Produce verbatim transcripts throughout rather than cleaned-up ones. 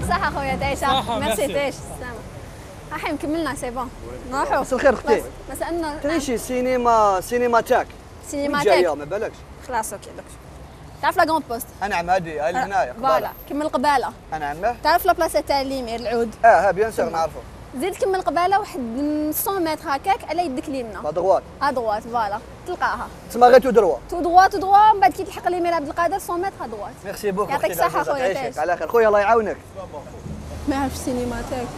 الصحة خويا تعيشة. ميرسي تعيش السلامة. الحين كملنا سي بون نروحوا. مساء الخير اختي. مسألنا تعيشي سينما سينيماتاك. سينيماتاك ما بالكش. خلاص اوكي دوك. تعرف لا كروند بوست؟ نعم هذه هاي هنايا. فوالا كمل قبالة. نعم. تعرف لا بلاصة تاع الليمير العود؟ اه ها بيان سور نعرفو. زيد كمل قبالة واحد مية متر هكاك على يدك اليمنى. ادغوات. ادغوات فوالا تلقاها. تسمى غير تو دروا. تو دروا تو دروا من بعد كي تلحق ليمير عبد القادر مية متر ادغوات. ميرسي بوكو. يعطيك الصحة خويا تعيش. على خير خويا الله يعاونك. ما عرفش سينيماتاك.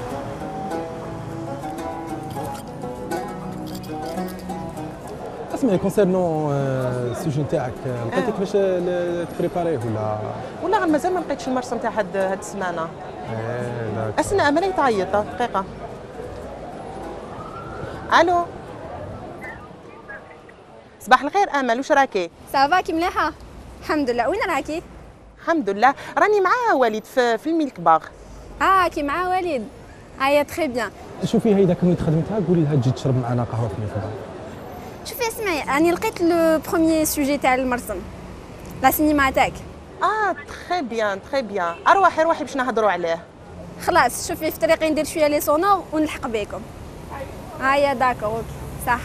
اسمعي كونسيرنون السوجي نتاعك لقيتك باش تبريباريه ولا ولا مازال ما لقيتش المرسم تاع هاد هاد السمانه. ايه لا اسنا امل تعيط دقيقه. الو صباح الخير امل، واش راكي؟ صافا كي مليحه الحمد لله. وين راكي؟ الحمد لله راني مع وليد في في الميلك باغ. اه كي مع وليد. هيا تري بيان. شوفي هاي اذا كملت خدمتها قولي لها تجي تشرب معنا قهوه في الميلك. شوفي اسمعي راني لقيت لو بروميير سوجي تاع المرسم لا سينيماتاك. اه تري بيان تري بيان. اروحي روحي باش نهضروا عليه. خلاص شوفي في طريقي ندير شويه لي سونور ونلحق بكم. هيا داكور اوكي صح.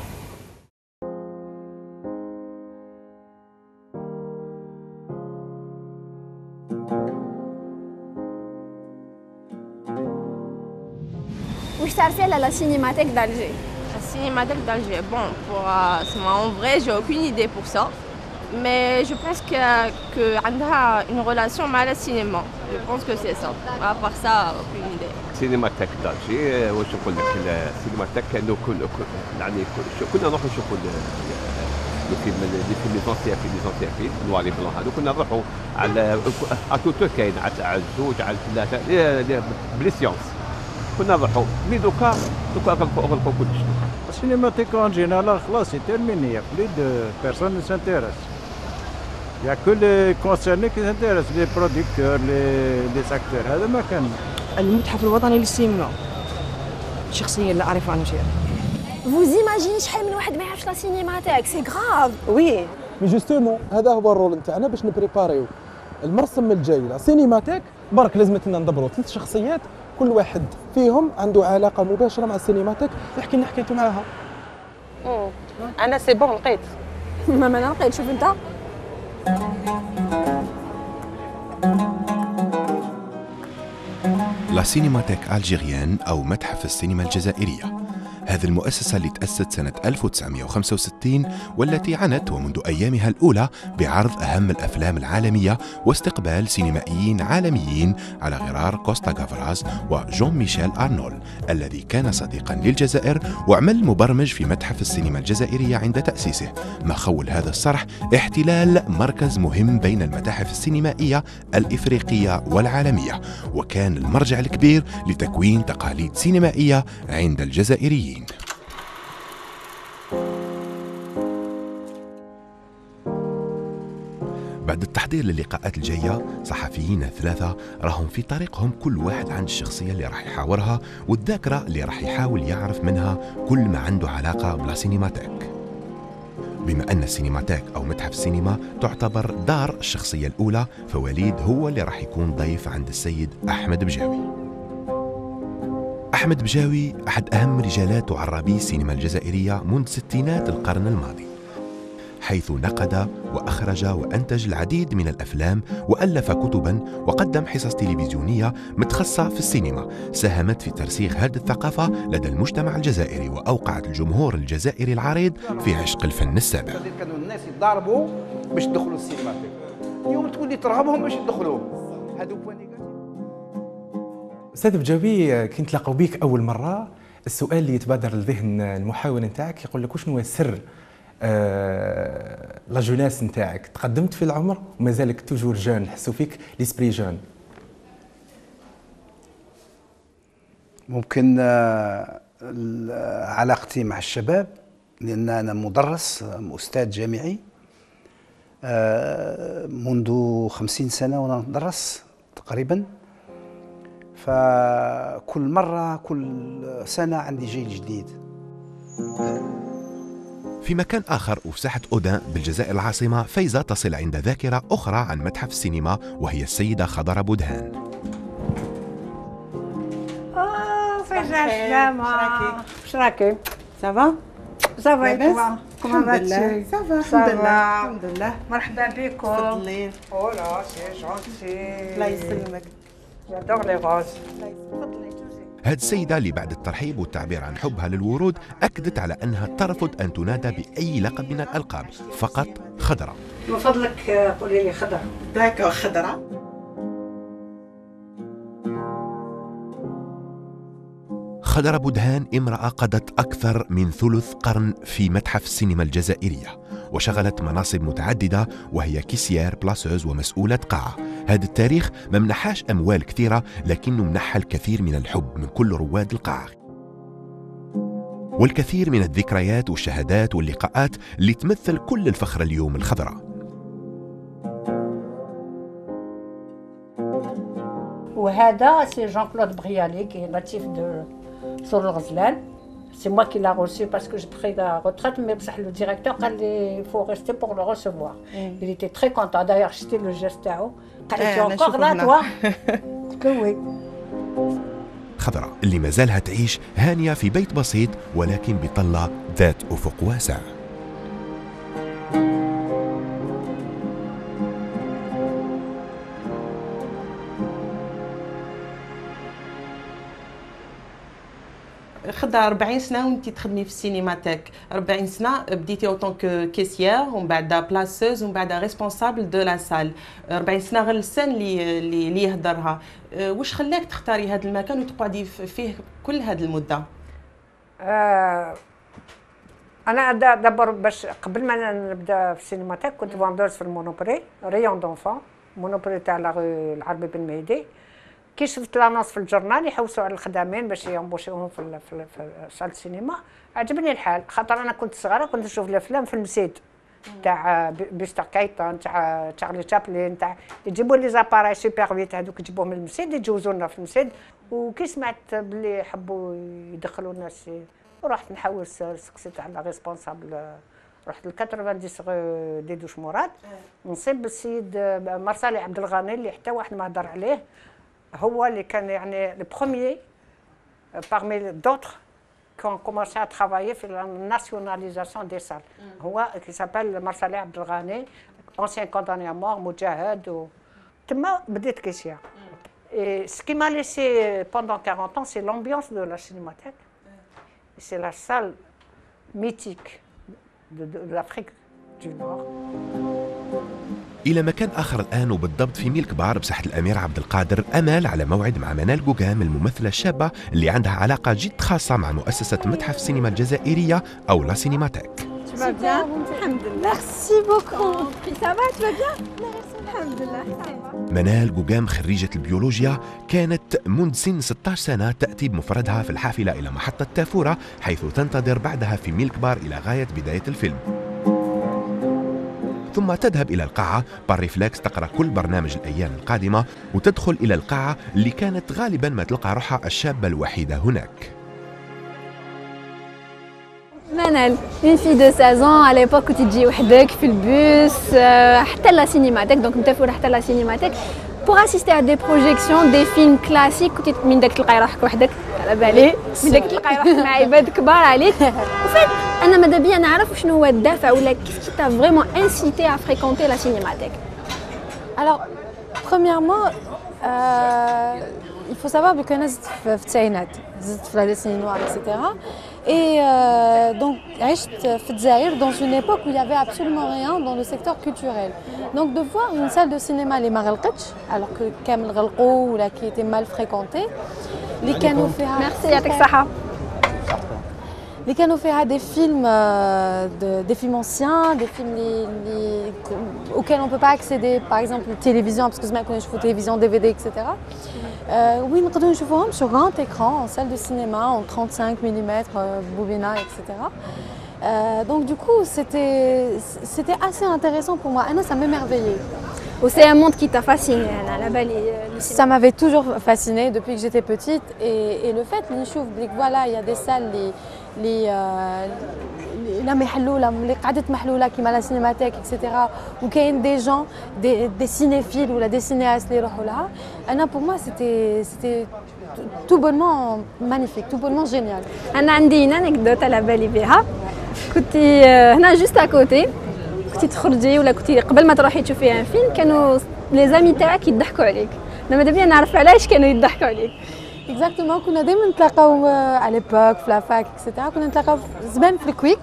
واش تعرفي على لا سينيماتيك d'Alger? La cinémathèque d'Alger, bon, pour, euh, en vrai, j'ai aucune idée pour ça, mais je pense qu'elle a une relation avec le cinéma. Je pense que c'est ça. À part ça, aucune idée. سينيماتيك دالجي واش نقول لك السينيماتيك كانوا كل يعني كنا نروحوا نشوفوا لي فيلم لي فيلم ليزونسيان في ليزونسيان في نوار بلون هذو كنا نروحوا على اتوتو كاين على الزوج على الثلاثه بلي سيونس كنا نروحوا مي دوكا دوكا غلقوا كلشي. السينيماتيك اون جينيرال خلاص سي تيرميني. بلي دو بيرسون سانتيريس. يا كل كونسيرني كي سانتيريس لي بروديكتور لي لي اكتور. هذا ما كان. المتحف الوطني للسينما شخصيا لا اعرف عنه شيء. Vous imaginez شحال من واحد ما يعرفش لا سينيماتيك سي غراف. وي مي جوستومون هذا هو الرول نتاعنا باش نبريباريو المرسم الجاي لا سينيماتيك. برك لازمتنا ندبروا ثلاث شخصيات كل واحد فيهم عنده علاقه مباشره مع السينيماتيك يحكي لنا حكايته معاها. امم انا سي بون لقيت. ما انا لقيت. شوف انت. لا سينيماتيك ألجيريان أو متحف السينما الجزائرية. هذه المؤسسة اللي تأسست سنة ألف وتسعمئة وخمسة وستين والتي عنت ومنذ أيامها الأولى بعرض أهم الأفلام العالمية واستقبال سينمائيين عالميين على غرار كوستا غافراز وجون ميشيل أرنول الذي كان صديقا للجزائر وعمل مبرمج في متحف السينما الجزائرية عند تأسيسه، ما خول هذا الصرح احتلال مركز مهم بين المتاحف السينمائية الإفريقية والعالمية، وكان المرجع الكبير لتكوين تقاليد سينمائية عند الجزائريين. بعد التحضير للقاءات الجاية صحفيين ثلاثة راهم في طريقهم كل واحد عند الشخصية اللي راح يحاورها والذاكرة اللي راح يحاول يعرف منها كل ما عنده علاقة بلا سينيماتيك. بما أن السينيماتيك أو متحف السينما تعتبر دار الشخصية الأولى، فوليد هو اللي راح يكون ضيف عند السيد أحمد بجاوي. أحمد بجاوي أحد أهم رجالات وعرابي السينما الجزائرية منذ ستينات القرن الماضي، حيث نقد وأخرج وأنتج العديد من الأفلام وألف كتبا وقدم حصص تلفزيونية متخصصة في السينما ساهمت في ترسيخ هذه الثقافة لدى المجتمع الجزائري وأوقعت الجمهور الجزائري العريض في عشق الفن السابع. كانوا الناس يضاربوا باش يدخلوا السينما، اليوم تقول لي ترهبهم باش يدخلوا. هذو بوين. أستاذ بجاوي كي نتلاقاو بيك أول مرة السؤال اللي يتبادر للذهن المحاور نتاعك يقول لك وشنو هو السر آه لا جوناس نتاعك؟ تقدمت في العمر ومازالك توجور جون، نحسوا فيك ليسبري جون. ممكن آه علاقتي مع الشباب لأن أنا مدرس أستاذ جامعي آه منذ خمسين سنة وأنا ندرس تقريبا، فكل مرة كل سنة عندي جيل جديد. في مكان آخر وفي ساحة أودان بالجزائر العاصمة فايزة تصل عند ذاكرة أخرى عن متحف السينما وهي السيدة خضرة بودهان. السلامة. واش راكي؟ سافا؟ سافا يا كوما فاتي؟ سافا الحمد لله الحمد لله. مرحبا بكم. تفضلي. اولا سي جونتي. الله يسلمك. جادور لي غوز. هاد السيدة اللي بعد الترحيب والتعبير عن حبها للورود أكدت على أنها ترفض أن تنادى بأي لقب من الألقاب، فقط خضرة. من فضلك قولي لي خضرة. داكو خضرة. خضرة بودهان امرأة قضت أكثر من ثلث قرن في متحف السينما الجزائرية، وشغلت مناصب متعددة وهي كيسيار بلاسوز ومسؤولة قاعة. هذا التاريخ ما منحاش أموال كثيرة، لكنه منحها الكثير من الحب من كل رواد القاعة، والكثير من الذكريات والشهادات واللقاءات اللي تمثل كل الفخر اليوم الخضراء. وهذا سي جان كلود بغيالي qui est natif de sur le Ghazlan. C'est moi qui l'a reçu parce que j'ai pris la retraite, mais le directeur قال لي il faut rester pour le recevoir. Il était très content. D'ailleurs, j'étais le geste تاعو. قال لي encore là toi. que oui. خضراء اللي ما زالها تعيش هانية في بيت بسيط ولكن بطلة ذات أفق واسع. خدها أربعين سنه وانت تخدمي في السينماتيك. أربعين سنه بديتي اوتون كو كيسيير ومن بعد بلاسوز ومن بعد ريسبونسابل دو لا سال. أربعين سنه غير اللسان اللي اللي يهدرها. واش خلاك تختاري هذا المكان وتقعدي فيه كل هذه المده؟ آه انا دابا باش قبل ما نبدا في السينماتيك كنت فاندورز في المونوبري ريون دونفون مونوبري تاع العربي بن مهدي. كي شفت لانونس في الجورنال يحوسوا على الخدامين باش يمبوشيوهم في في صاله السينما، عجبني الحال خاطر انا كنت صغيره كنت نشوف الافلام في المسيد تاع بيستر كايتان تاع تشارلي تشابلين تاع يجيبوا لي زاباراي سوبر فيت هذوك يجيبوهم من المسيد يجوزوا لنا في المسيد. وكي سمعت بلي حبوا يدخلوا الناس ورحت نحوس سقسيت على ريسبونسابل رحت ل تسعين دي دوش مراد نصيب السيد مرسالي عبد الغني اللي حتى واحد ما هضر عليه. هو اللي كان يعني لو بروميير parmi d'autres qui ont commencé à travailler sur la nationalisation des salles. هو qui s'appelle مرسالي عبد الغني ancien condamné à mort مجاهد و تما بديت كيسيا. Et ce qui m'a laissé pendant quarante ans, c'est l'ambiance de la cinémathèque. C'est la salle mythique de, de, de l'Afrique du Nord. إلى مكان آخر الآن وبالضبط في ميل كبار بساحة الأمير عبد القادر، أمال على موعد مع منال جوجام الممثلة الشابة اللي عندها علاقة جد خاصة مع مؤسسة متحف السينما الجزائرية أو لا سينماتيك. Tu vas bien? الحمد لله. Merci beaucoup. Ça va, tu vas bien? الحمد لله. منال جوجام خريجة البيولوجيا كانت منذ سن ستة عشر سنة تأتي بمفردها في الحافلة إلى محطة تافورة حيث تنتظر بعدها في ميل كبار إلى غاية بداية الفيلم، ثم تذهب إلى القاعة بالريفلكس تقرأ كل برنامج الأيام القادمة وتدخل إلى القاعة اللي كانت غالباً ما تلقى روحها الشابة الوحيدة هناك. منال une fille de seize ans à l'époque où tu تجي وحدك في البوس حتى لا سينماتيك دونك متفورة حتى لا سينماتيك pour assister à des projections des films classiques كنت من داك تلقاي روحك وحدك على بالي من داك تلقاي روحك مع عباد كبار عليك. وفات انا ماذا بيا نعرف شنو هو الدافع ولا كيف تاع فريمون انسيتي à fréquenter la cinémathèque. Alors premièrement euh, il faut savoir que انا زدت في التسعينات زدت في لا سيني نوار اكسيتيرا et euh, donc عشت في الجزائر dans une époque où il y avait absolument rien dans le secteur culturel. Donc de voir une salle de cinéma اللي ما غلقتش alors que كامل غلقوا ولا qui était mal fréquentée اللي كانوا فيها ميرسي يعطيك الصحة اللي كانوا فيها des films euh, des films anciens, des films les, les, auxquels on ne peut pas accéder, par exemple la télévision, parce que je connais la télévision, D V D, et cetera. Euh, oui, nous pouvons sur grand écran, en salle de cinéma, en trente-cinq millimètres, euh, bobina, et cetera. Euh, donc du coup, c'était assez intéressant pour moi. Anna, ça m'émerveillait. C'est un monde qui t'a fasciné, Anna, la ça m'avait toujours fasciné depuis que j'étais petite. Et, et le fait, voilà, il y a des salles, les, les, euh, la محلولة, les قعدت محلولة كيما la cinémathèque, et cetera. Où il y a des gens, des, des cinéphiles ou des cinéastes qui يروحوا لها. Anna, pour moi, c'était tout bonnement magnifique, tout bonnement génial. انا عندي une anecdote على بالي بها. كنتي هنا جوست اكوتي، كنتي تخرجي ولا كنتي قبل ما تروحي تشوفي ان فيلم كانوا لي زامي تاعك يضحكوا عليك. انا ماذا بيا نعرف علاش كانوا يضحكوا عليك. اكزاكتومون كنا دائما نتلاقاو على ليبوك في لافاك اكسيتيرا، كنا نتلاقاو زمان في الكويك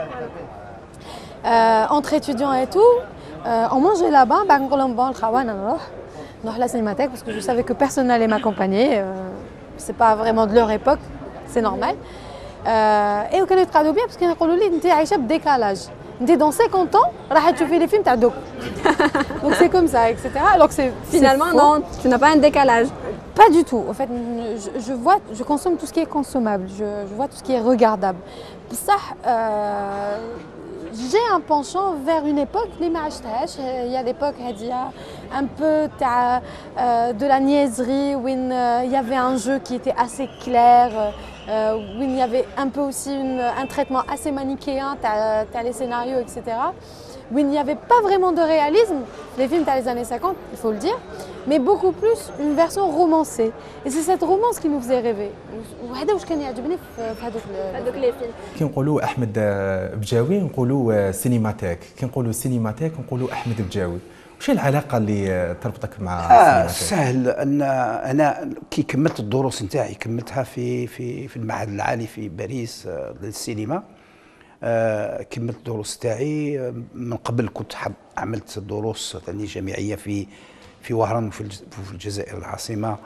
اونتر اتيديون اي تو اون مانجي لابا. بعد نقول لهم بون الخوان انا نروح نروح لا سينماتيك باسكو جو سافي كو بيرسون نالي ماكومبانيي، سي با فريمون دو لور ايبوك سي نورمال. اي وكانوا يتقعدوا بيا باسكو يقولوا لي انت عايشه بديكالاج، انت دون خمسين ans راح تشوفي لي فيلم تاع دوك. دونك سي كوم سا اكسيتيرا alors que c'est Finalement non, tu n'as pas un décalage. Pas du tout. En fait, je, je vois, je consomme tout ce qui est consommable. Je, je vois tout ce qui est regardable. Ça, euh, j'ai un penchant vers une époque les معشتهاش. Il y a l'époque Hadia, un peu ta, euh, de la niaiserie où il euh, y avait un jeu qui était assez clair, euh, où il y avait un peu aussi une, un traitement assez manichéen, tu as les scénarios, et cetera. Où il n'y avait pas vraiment de réalisme, les films des années cinquante, il faut le dire, mais beaucoup plus une version romancée. Et c'est cette romance qui nous faisait rêver. وهذا واش كان يعجبني في هذوك هذوك لي فيلم. كي نقولوا احمد بجاوي نقولوا سينماتيك، كي نقولوا سينماتيك نقولوا احمد بجاوي. وش العلاقه اللي تربطك مع آه سهل ان انا كي كملت الدروس نتاعي كملتها في في في المعهد العالي في باريس للسينما. آه كملت الدروس تاعي. من قبل كنت حب عملت دروس ثاني جامعيه في في وهران وفي الجزائر العاصمه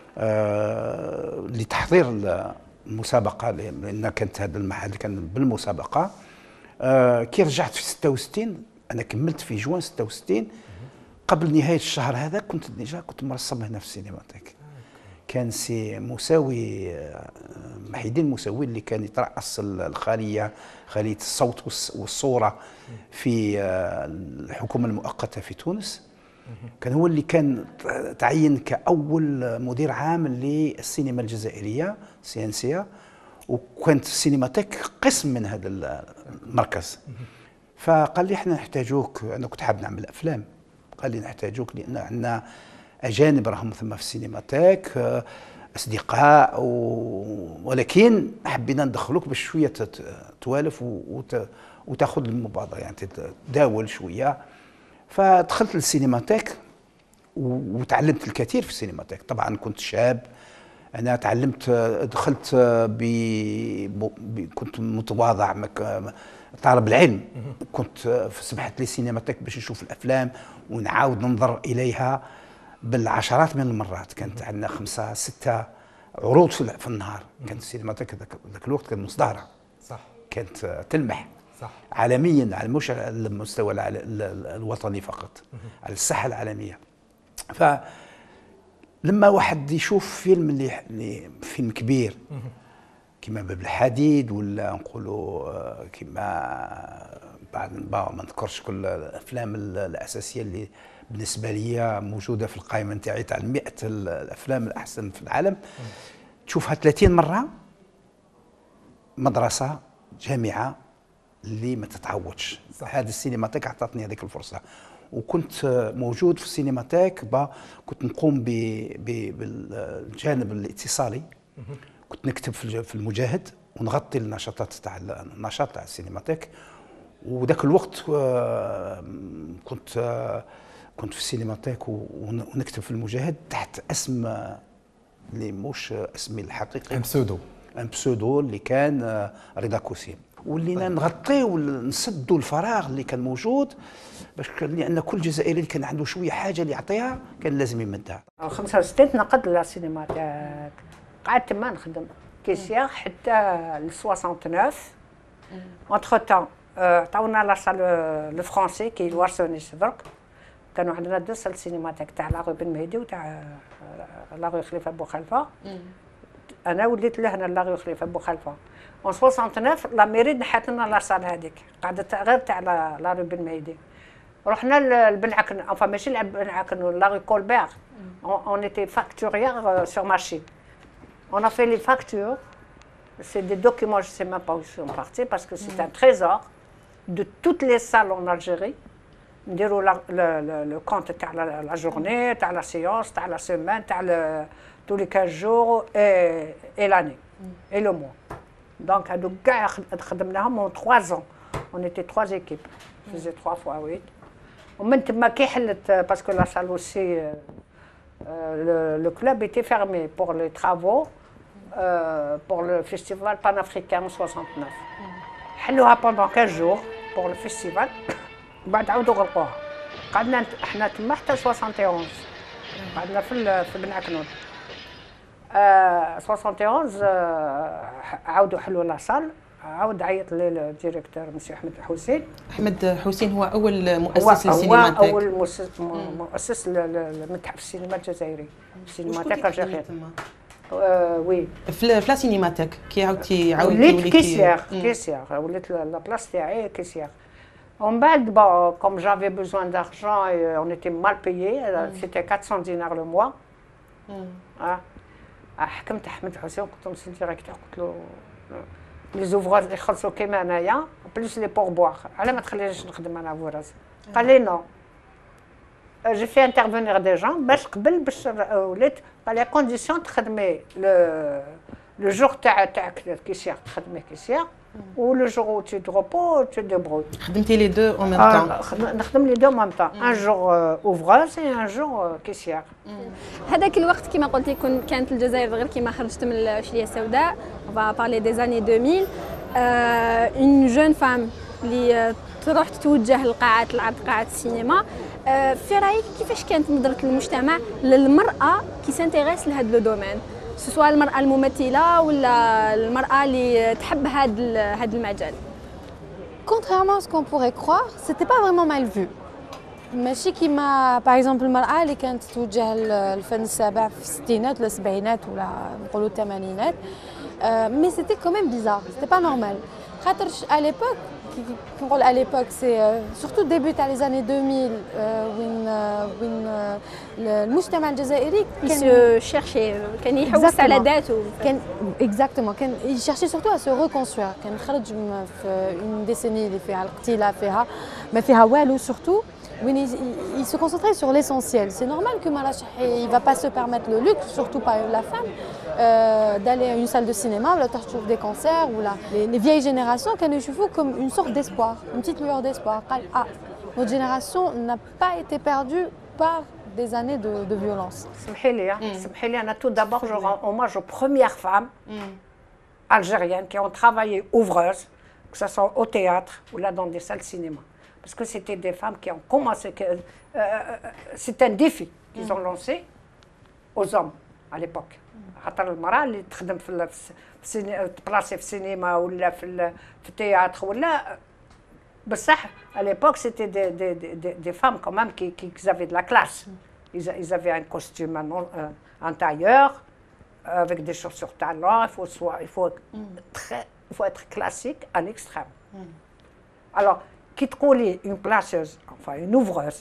آه لتحضير المسابقه، لان كانت هذا المعهد كان بالمسابقه. آه كي رجعت في ستة وستين، انا كملت في جوان ستة وستين قبل نهايه الشهر هذا كنت ديجا كنت مرسم هنا في السينماتيك. كان سي مساوي محي الدين مساوي اللي كان يترأس الخاليه خاليه الصوت والصوره في الحكومه المؤقته في تونس. كان هو اللي كان تعين كاول مدير عام للسينما الجزائريه سي ان سي، وكانت السينماتيك قسم من هذا المركز. فقال لي احنا نحتاجوك، انا كنت حاب نعمل افلام، قال لي نحتاجوك لان عندنا اجانب راهم ثم في السينماتيك اصدقاء و... ولكن حبينا ندخلوك باش شويه توالف وت... وتاخذ المبادره يعني تداول شويه. فدخلت للسينماتيك وتعلمت الكثير في السينماتيك. طبعا كنت شاب، انا تعلمت دخلت ب... ب... كنت متواضع مك... طالب العلم، كنت سمحت لي السينماتيك باش نشوف الافلام ونعاود ننظر اليها بالعشرات من المرات. كانت عندنا خمسه سته عروض في النهار. كانت السينماتيك ذاك الوقت كانت مصدره، صح، كانت تلمح صح عالميا، على مش على المستوى الوطني فقط، على الساحه العالميه. فلما واحد يشوف فيلم اللي فيلم كبير كما باب الحديد ولا نقولوا كما بعد ما نذكرش كل الافلام الاساسيه اللي بالنسبه لي موجوده في القائمه نتاعي تاع مئة الافلام الاحسن في العالم، تشوفها ثلاثين مره. مدرسه جامعه اللي ما تتعوضش. هذه السينماتيك اعطتني هذيك الفرصه، وكنت موجود في السينماتيك. كنت نقوم بالجانب الاتصالي، كنت نكتب في المجاهد ونغطي النشاطات تاع النشاط تاع السينماتيك. وذاك الوقت كنت كنت في السينماتيك ونكتب في المجاهد تحت اسم اللي مش اسمي الحقيقي، ام بسودو ام بسودو اللي كان رضا كوسيم. ولينا نغطيو ونسدوا الفراغ اللي كان موجود، باش لان كل جزائري اللي كان عنده شويه حاجه اللي يعطيها كان لازم يمدها. خمسة وستين تنقد للسينماتيك، قعدت تما نخدم كيسير حتى ل تسعة وستين. اونتخ تان عطاونا لا سال لو فرونسي كي الورسونيس درك. كانوا عندنا دو سال سينماتيك تاع لاغو بن مهدي وتاع لاغو خليفه بوخلفه. انا وليت لهنا لاغو خليفه بوخلفه. اون تسعة وستين لا ميري نحات لنا لا سال هذيك، قعدت غير تاع لاغو بن مهدي. رحنا لبنعكن، enfin ماشي لبنعكن، لاغو كولبير. اون ايتي فاكتوريير سور ماشين. On a fait les factures. C'est des documents, je ne sais même pas où ils sont partis, parce que c'est un trésor de toutes les salles en Algérie. نديروا لو كونت تاع لا جورني تاع لا سيونس تاع لا سيمين تاع tous les quinze jours et, et l'année et le mois. Donc, à nous, en trois ans, on était trois équipes. Je faisais trois fois huit. Parce que la salle aussi, euh, le, le club était fermé pour les travaux euh, pour le festival panafricain en soixante-neuf. حلوها pendant quinze jours pour le festival. بعد عاودوا غلقوها. قعدنا احنا تما حتى واحد وستين. قعدنا في في بن عكنون. واحد وستين عاودوا حلوا لا صال. عاود عيط لي الديريكتور مسيو احمد الحسين. احمد حسين هو اول مؤسس للسينماتيك. هو اول مؤسس مؤسس للمتحف السينما الجزائري. السينماتيك الجزائري. وي في لا سينماتيك كي عاودتي عاودتي وليت كيسير كيسير وليت لا بلاص تاعي كيسير. ومن بعد bon comme j'avais besoin d'argent et on était mal payé c'était quatre cents dinars le mois. اه حكمت احمد حسين قلت له سي ديريكتور قلت له لي زوفراج اللي يخلصوا كيما انايا بليس لي بور بوار علاه ما تخلينيش نخدم انا فوراز. قال لي نو j'ai fait intervenir des gens باش قبل باش وليت قال لي كونديسيون تخدمي لو جور تاع تاعك كيسير تخدمي كيسير و لو جور où tu te repos tu te débrouilles. خدمتي لي دو اون ميم طون. نخدم لي دو اون ميم طون ان جور اوفراج اي ان جور كيسير. هذاك الوقت كما قلتي كنت كانت الجزائر غير كيما خرجت من العشريه السوداء. on va parler des années deux mille. une jeune femme اللي تروح تتوجه لقاعات العرض قاعات السينما. في رايك كيفاش كانت نظره المجتمع للمراه كي سانتيغيس لهذا لو دومين سواء المراه الممثله ولا المراه اللي تحب هذا هذا المجال؟ Contrairement à ce qu'on pourrait croire, c'était pas vraiment mal vu. ماشي كيما باغ اكزومبل المراه اللي كانت توجه للفن السابع في الستينات ولا السبعينات ولا نقولوا الثمانينات. مي سيتي كوميم بيزار سيتي با نورمال خاطرش à l'époque كي نقول à l'époque سي سورتو ديبي تاع لي زاني deux mille وين وين المجتمع الجزائري كان شيرشي كان يحوس على ذاته كان اكزاكتومون كان يشيرشي سورتو ا سو ريكونستروير كان خرج في اون ديسيني اللي فيها القتيله فيها ما فيها والو سورتو وين il se concentrait sur l'essentiel. C'est normal que Malachi il va pas se permettre le luxe, surtout pas la femme, euh, d'aller à une salle de cinéma ou là tu trouves des concerts ou là les, les vieilles générations كانوا يشوفوا comme une sorte d'espoir, une petite lueur d'espoir. قال ah notre génération n'a pas été perdue par des années de, de violence. سمحي لي سمحي لي انا tout d'abord je rends hommage aux premières femmes algériennes qui ont travaillé ouvreuses que ce soit au théâtre ou là dans des salles de cinéma. Parce que c'était des femmes qui ont commencé, que, euh, c'est un défi qu'ils ont lancé aux hommes à l'époque. خاطر المرأة اللي تخدم في تبلاصي في السينما ولا في في التياتر ولا بصح à l'époque c'était des, des, des, des femmes quand même qui, qui avaient de la classe. Ils, ils avaient un costume en, euh, en tailleur avec des chaussures talons. Il faut, soit, il faut, très, il faut être classique à l'extrême. Alors qui تقولي une placeuse, enfin une ouvreuse,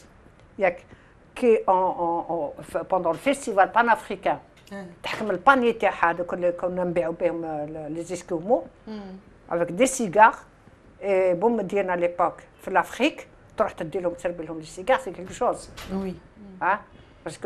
qui en, en, en, pendant le festival panafricain تحكم الباني تاعها دوك اللي كنا نبيعوا بهم لي زيسكومو avec des cigares et بوم ديالنا ليبوك في لافريك تروح تدي لهم تسربي لهم لي سيجار سي كيلكو شوز وي ها باسكو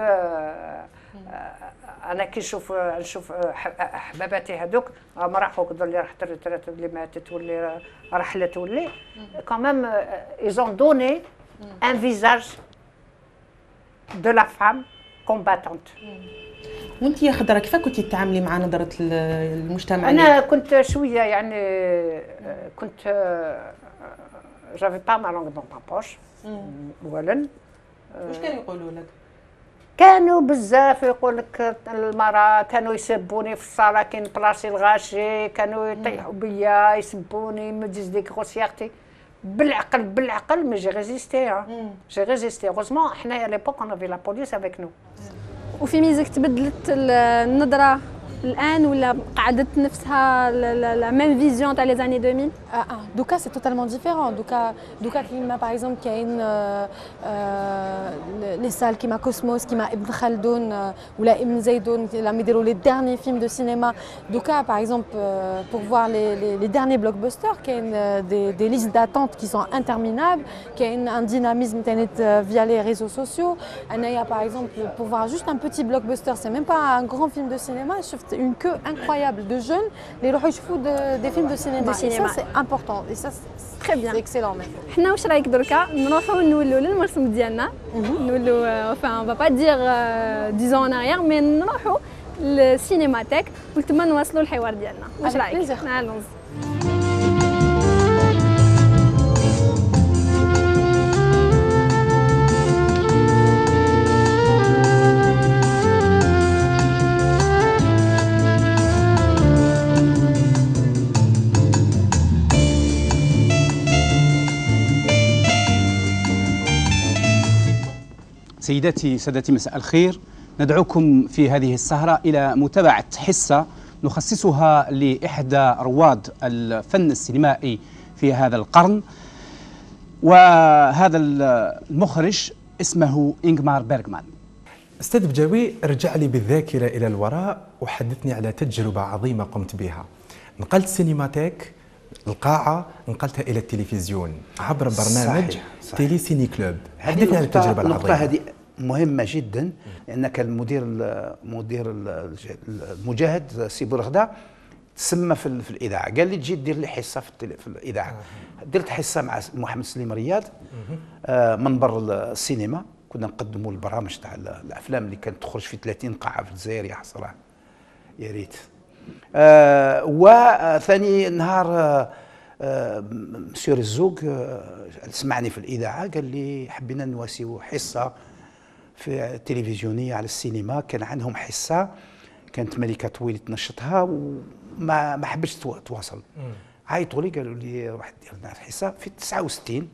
انا كي نشوف نشوف حباباتي هذوك ما راحوا كذا اللي راحت الريتريت اللي ماتت واللي رحلت واللي كمان ils ont donné un visage de la femme combattante. وانت يا خضره كيف كنتي تتعاملي مع نظره المجتمع؟ انا كنت شويه يعني كنت جافي با ما لونغ دون با بوش اولا. واش كانوا يقولوا لك؟ كانوا بزاف يقول لك المراه كانوا يسبوني في الصاله كي نبلاصي الغاشي كانوا يطيحوا بيا يسبوني ما تجيش ديك غوسيارتي بالعقل بالعقل مي جي ريزيستي جي ريزيستي هوزمون حنايا ليبوك اون افي لا بوليس افيك نو. وفي ميزك تبدلت النظره الان ولا قعدت نفسها لا ميم فيزيون تاع لي زاني ألفين؟ Ah, ah, Douka, c'est totalement différent. Douka, Douka Klima, par exemple, qui a une, euh, euh, les salles qui m'a Cosmos, qui m'a Ibn Khaldoun, euh, ou la Ibn Zaydoun, la Medero, les derniers films de cinéma. Douka, par exemple, euh, pour voir les, les, les derniers blockbusters, qui a une, euh, des, des listes d'attente qui sont interminables, qui a une, un dynamisme euh, via les réseaux sociaux. Anaya, par exemple, pour voir juste un petit blockbuster, c'est même pas un grand film de cinéma, je trouve une queue incroyable de jeunes, les roches fous de, des films de cinéma. De cinéma. Et ça, c'est important. Et ça, très bien. C'est excellent même. حنا واش رايك دركا نروحوا نولوا للمرسم ديالنا نولوا enfin on va pas dire dix ans en arrière mais نروحوا للسينماتيك وتما نواصلوا الحوار ديالنا واش رايك؟ نعلوز. سيداتي سادتي مساء الخير، ندعوكم في هذه السهرة إلى متابعة حصة نخصصها لإحدى رواد الفن السينمائي في هذا القرن، وهذا المخرج اسمه إنغمار بيرغمان. أستاذ بجاوي، ارجع لي بالذاكرة إلى الوراء وحدثني على تجربة عظيمة قمت بها. نقلت سينماتيك القاعة، نقلتها إلى التلفزيون عبر برنامج صحيح. صحيح. تيلي سيني كلوب. حدثني عن التجربة العظيمة. النقطة هذه مهمة جدا، لأنك المدير المدير المجاهد سي بورغدا تسمى في, في الإذاعة، قال لي تجي دير لي حصة في, في الإذاعة. درت حصة مع محمد سليم رياض آه منبر السينما، كنا نقدموا البرامج تاع الأفلام اللي كانت تخرج في ثلاثين قاعة في الجزائر. يا حسرة يا ريت. آه وثاني نهار آه آه مسيو الزوق آه سمعني في الإذاعة، قال لي حبينا نواسيو حصة في التلفزيونية على السينما. كان عندهم حصة كانت ملكة طويل تنشطها وما ما حبتش تواصل. عيطوا لي قالوا لي روح دير لنا الحصة في تسعة وستين.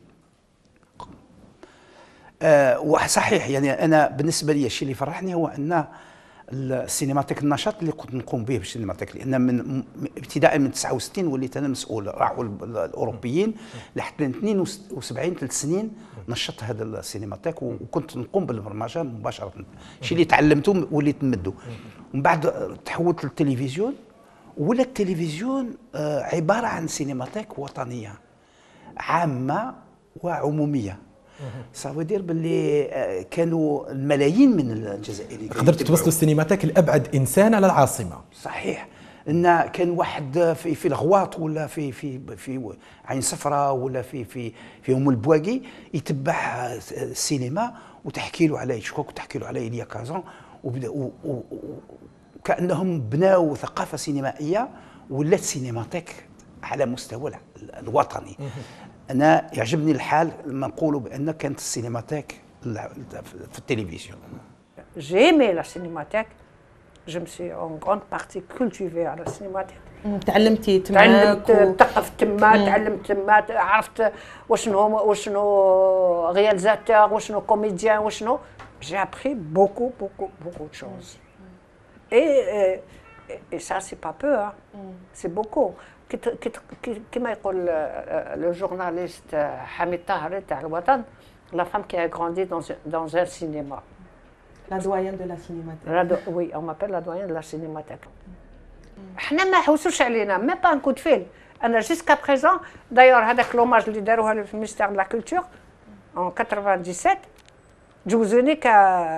آه وصحيح يعني أنا بالنسبة لي الشيء اللي فرحني هو أن السينماتيك النشاط اللي كنت نقوم به بالسينماتيك، لان من ابتداء من تسعة وستين وليت انا مسؤول. راحوا الاوروبيين لحتى اثنين وسبعين ثلاث سنين نشطت هذا السينماتيك وكنت نقوم بالبرمجه مباشره. الشيء اللي تعلمته وليت نمدو. ومن بعد تحولت للتلفزيون، ولا التلفزيون عباره عن سينماتيك وطنيه عامه وعموميه. صافي دير باللي كانوا الملايين من الجزائريين قدرتوا توصلوا السينماتيك لابعد انسان على العاصمه. صحيح، ان كان واحد في في الغواط ولا في في في عين صفراء ولا في في في ام البواقي يتبع السينما وتحكي له على يشكوك وتحكي له على إيليا كازون، وبدا وكانهم بناوا ثقافه سينمائيه ولات سينماتيك على مستوى الوطني. أنا يعجبني الحال لما نقولوا بأن كانت السينماتيك في التلفزيون. J'aimais la cinémathèque. Je me suis en grande partie cultivée à la cinémathèque. تعلمتي تما؟ تعلمت مثقف تما، تعلمت تما، عرفت وشنو وشنو رياليزاتور وشنو كوميديان وشنو. J'ai appris beaucoup beaucoup beaucoup de choses. Et et ça c'est pas peu, hein. C'est beaucoup. كما يقول لو جورناليست حميد طاهري تاع الوطن، لا فام كي ا غراندي دون ان سينما. لا دويان دو لا سينماتيك. وي اون مابيل لا دويان دو لا سينماتيك. حنا ما حوسوش علينا ميم با ان كود فيل. انا جيسكا بريزون دايور هذاك لوماج اللي داروها في المينستير دو لا كولتور ان سبعة وثمانين جوزوني ك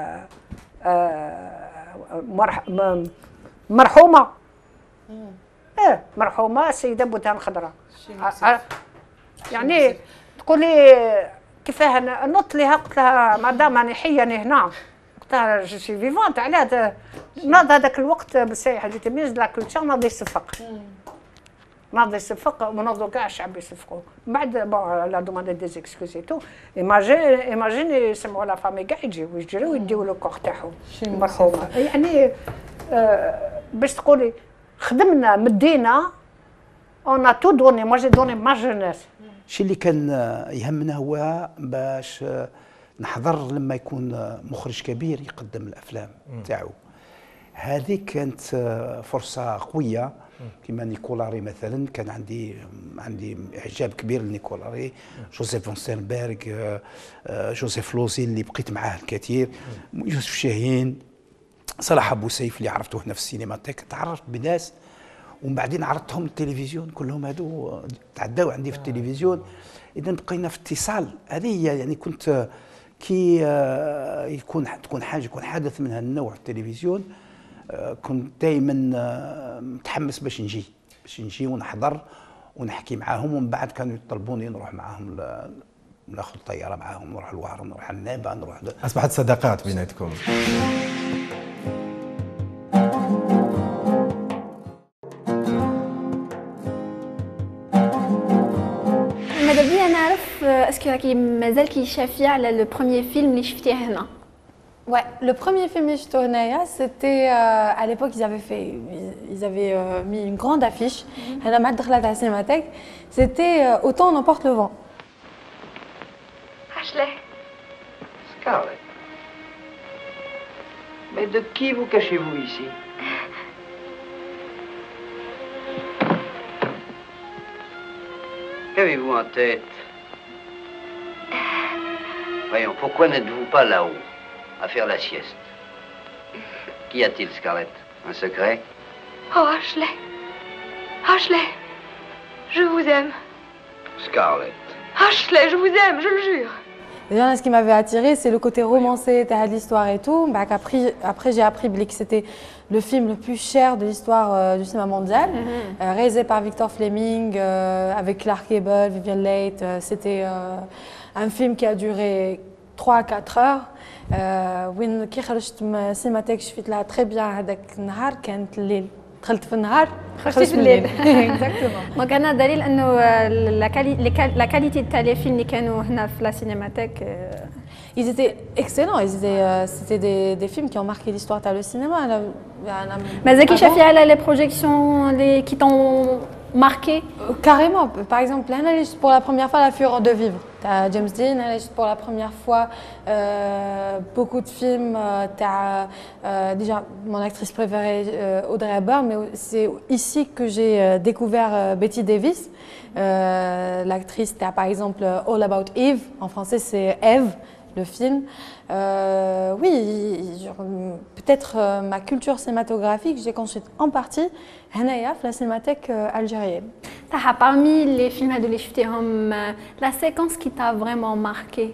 مرحومه. ايه مرحومه السيده بوتان خضراء. يعني تقول لي كيفاه نط لها، قلت لها مدام انا حياني هنا، قلت لها جو سي فيفونت علاه ناض هذاك الوقت بالسايح اللي تميز لا كولتور ناض يصفق ناض يصفق ونوضوا كاع الشعب يصفقوا. بعد بون لا دوماند دي زيكسكوز تو ايماجين ايماجين يسمعوا لا فامي كاع يجيو يجريو يديو لو كور تاعهم مرحومه. يعني آه باش تقولي خدمنا مدينا اون تو دوني. موا جي دوني ما جونيس. الشيء اللي كان يهمنا هو باش نحضر لما يكون مخرج كبير يقدم الافلام تاعو، هذه كانت فرصه قويه. كما نيكولاري مثلا كان عندي عندي اعجاب كبير لنيكولاري، جوزيف فون ستيرنبرغ، جوزيف لوزي اللي بقيت معاه الكثير، يوسف شاهين، صلاح ابو سيف اللي عرفته هنا في السينماتيك. تعرفت بناس ومن بعدين عرضتهم التلفزيون، كلهم هادو تعداو عندي في التلفزيون. اذا بقينا في اتصال. هذه هي يعني كنت كي يكون تكون حاجه يكون حدث من هذا النوع في التلفزيون، كنت دائما متحمس باش نجي باش نجي ونحضر ونحكي معاهم. ومن بعد كانوا يطلبوني نروح معاهم ناخذ طياره معاهم، نروح الوهران، نروح النابه، نروح. اصبحت صداقات بيناتكم. ماذا بيا نعرف اسكو راكي مازال كي شافيه على لو بروميير فيلم اللي شفتيه هنا؟ Ouais, le premier film que je tournais, c'était euh, à l'époque ils avaient fait, ils avaient euh, mis une grande affiche. Elle a mal de la cinémathèque. C'était euh, Autant on emporte le vent. Ashley. Scarlett. Mais de qui vous cachez-vous ici? Qu'avez-vous en tête? Voyons, pourquoi n'êtes-vous pas là-haut à faire la sieste? Qu'y a-t-il, Scarlett? Un secret? Oh, Ashley. Ashley. Je vous aime. Scarlett. Ashley, je vous aime, je le jure. Déjà, ce qui m'avait attiré, c'est le côté romancé de l'histoire et tout. Bah, après, après j'ai appris que c'était le film le plus cher de l'histoire euh, du cinéma mondial, mm-hmm. euh, réalisé par Victor Fleming, euh, avec Clark Gable, Vivian Leigh. Euh, c'était euh, un film qui a duré trois à quatre heures. وين كي خرجت من السينماتيك شفت لها تري بيان. هذاك النهار كانت الليل، دخلت في النهار خرجت في الليل. دونك انا دليل انه لا كاليتي تاع لي فيلم اللي كانوا هنا في لا سينماتيك. Ils étaient excellents, ils étaient, euh, c'était des, des films qui ont marqué l'histoire de le cinéma. مازال كي شافي على لي بروجيكسيون اللي كي طون marqué? Carrément. Par exemple, l'analyse pour la première fois La Fureur de vivre. T'as James Dean, l'analyse pour la première fois euh, beaucoup de films. Euh, t'as euh, déjà mon actrice préférée euh, Audrey Hepburn, mais c'est ici que j'ai euh, découvert euh, Betty Davis. Euh, L'actrice, t'as par exemple All About Eve. En français, c'est Eve, le film. Euh, oui, peut-être euh, ma culture cinématographique, j'ai construite en partie Hanaya, la cinémathèque euh, algérienne. Parmi les films de شفتيهم, la séquence qui t'a vraiment marqué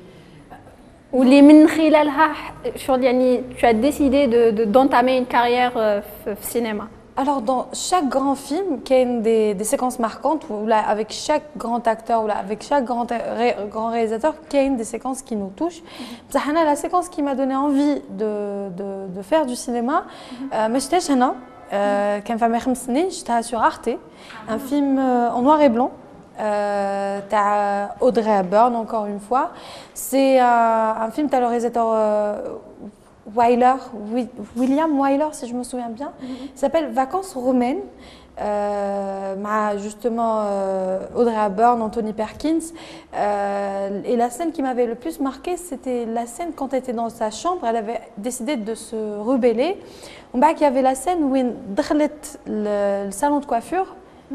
ou les من خلالها يعني tu as décidé de d'entamer une carrière au cinéma? Alors, dans chaque grand film, il y a des, des séquences marquantes, où là, avec chaque grand acteur, ou là, avec chaque grand, ré, grand réalisateur, il y a des séquences qui nous touchent. Mm-hmm. La séquence qui m'a donné envie de, de, de faire du cinéma, mais j'étais Hana, quand j'étais sur Arte, un film en noir et blanc. Euh, Audrey Hepburn, encore une fois. C'est euh, un film, tu as le réalisateur euh, Wyler, William Wyler, si je me souviens bien. Mm-hmm. Il s'appelle Vacances romaines. Euh, justement euh, Audrey Hepburn, Anthony Perkins. Euh, et la scène qui m'avait le plus marqué, c'était la scène quand elle était dans sa chambre. Elle avait décidé de se rebeller. En bas, il y avait la scène où elle dkhlet le, le salon de coiffure.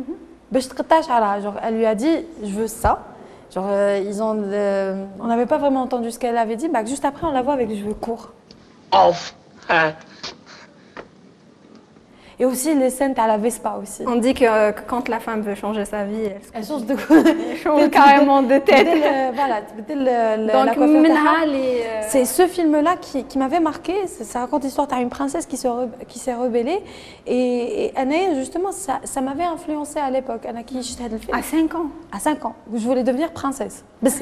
Mm-hmm. Genre, elle lui a dit je veux ça. Genre, euh, ils ont, euh, on n'avait pas vraiment entendu ce qu'elle avait dit. Bah, juste après, on la voit avec les cheveux courts. Off. Hein. Et aussi les scènes à la Vespa aussi. On dit que, que quand la femme veut changer sa vie, elle, elle change de elle change carrément de tête. Voilà, donc c'est ce film-là qui, qui m'avait marqué. Ça raconte l'histoire d'une princesse qui se re, qui s'est rebellée et, et Anna, justement ça, ça m'avait influencé à l'époque. À cinq ans. À cinq ans, je voulais devenir princesse.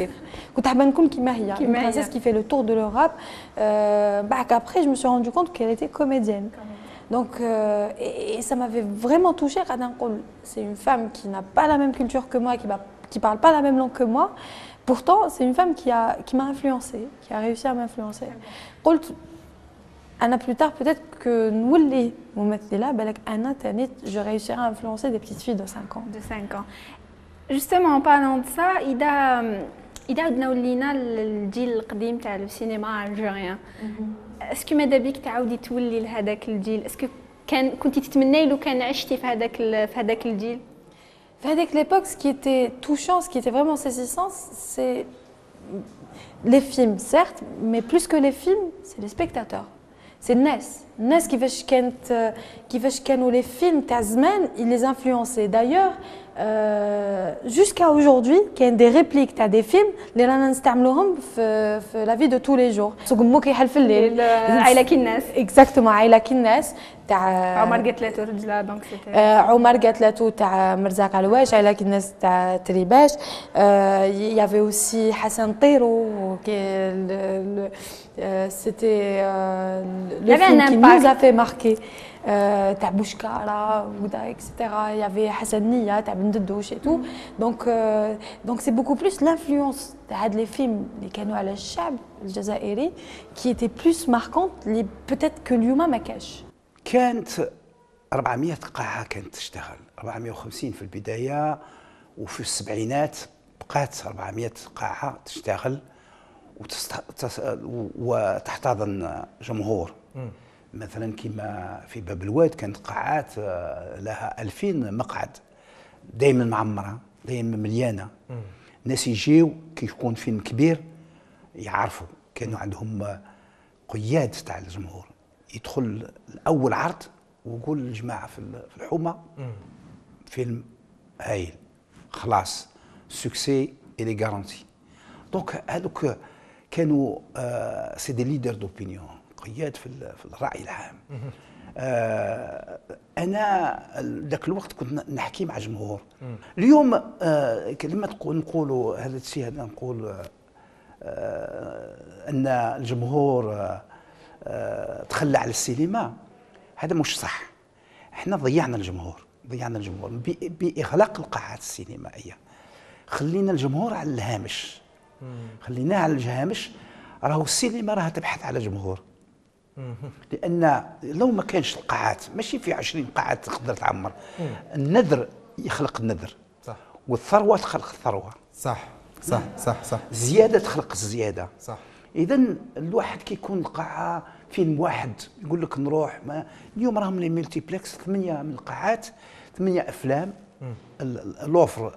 Une princesse qui fait le tour de l'Europe. Euh, bah, après, je me suis rendu compte qu'elle était comédienne. Donc, euh, et, et ça m'avait vraiment touchée. C'est une femme qui n'a pas la même culture que moi, qui ne parle pas la même langue que moi. Pourtant, c'est une femme qui, a, qui m'a influencée, qui a réussi à m'influencer. Anna, plus tard, peut-être que nous, les là, je réussirai à influencer des petites filles de cinq ans. De cinq ans. Justement, en parlant de ça, Ida, Ida Dnaoulina, le deal qadim, le cinéma algérien. اسكو ماذا بيك تعاودي تولي لهذاك الجيل؟ اسكو كان كنتي تتمني لو كان عشتي في هذاك في هذاك الجيل؟ في هذيك l'époque ce qui était touchant, ce qui était vraiment saisissant, c'est les films certes, mais plus que les films, c'est les spectateurs. C'est الناس الناس كيفاش كانت كيفاش كانوا les films تاع زمان ils les influençaient. D'ailleurs euh, jusqu'à aujourd'hui كاين des répliques تاع des films اللي رانا نستعملوهم في في la vie de tous les jours. سوق مو كيحل في الليل عائلة كي الناس exactement عائلة كي الناس تاع عمر قالت له رجله دونك سيتي عمر قالت له تاع مرزاق علواش عائلة كي الناس تاع تريباش. il y avait aussi Hassan Tero qui c'était le film qui nous a fait marquer. تاع بوشكارا ودا اكسترا يافي حسنيه تاع بن ددوش et tout. donc donc c'est beaucoup plus l'influence تاع هاد لي فيلم اللي كانوا على الشعب الجزائري qui était plus marquante اللي peut-être que اليوم ما كاش. كانت أربعمائة قاعه كانت تشتغل أربعمائة وخمسين في البدايه وفي السبعينات بقات أربعمائة قاعه تشتغل وتحتضن جمهور. مثلا كما في باب الواد كانت قاعات لها ألفين مقعد دائما معمره دائما مليانه. الناس يجيو كي يكون فيلم كبير يعرفوا كانوا عندهم قياد تاع الجمهور يدخل الاول عرض ويقول للجماعه في الحومه فيلم هايل خلاص سوكسي إلي غارونتي. دونك هذوك كانوا سي دي ليدر دوبينيون قياد في في الرأي العام. آه انا ذاك الوقت كنت نحكي مع الجمهور. اليوم آه لما تقول نقولوا هذا الشيء هذا نقول آه ان الجمهور آه آه تخلى على السينما هذا مش صح. احنا ضيعنا الجمهور ضيعنا الجمهور باغلاق القاعات السينمائيه. خلينا الجمهور على الهامش خليناه على الهامش. راهو السينما راها تبحث على جمهور. لان لو ما كانش القاعات ماشي في عشرين قاعه تقدر تعمر. النذر يخلق النذر صح والثروه تخلق الثروه صح صح صح صح الزياده تخلق الزياده صح. اذا الواحد كي يكون القاعه فيلم واحد يقول لك نروح ما اليوم راهم لي ملتيبلكس ثمانيه من القاعات ثمانيه افلام الاوفر